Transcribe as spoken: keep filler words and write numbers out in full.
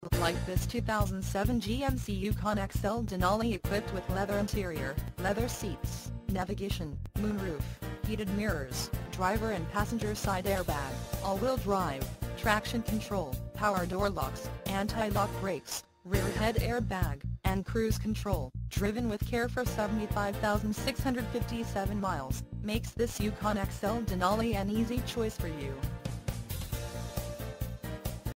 Like this two thousand seven G M C Yukon X L Denali equipped with leather interior, leather seats, navigation, moonroof, heated mirrors, driver and passenger side airbag, all-wheel drive, traction control, power door locks, anti-lock brakes, rear head airbag, and cruise control, driven with care for seventy-five thousand six hundred fifty-seven miles, makes this Yukon X L Denali an easy choice for you.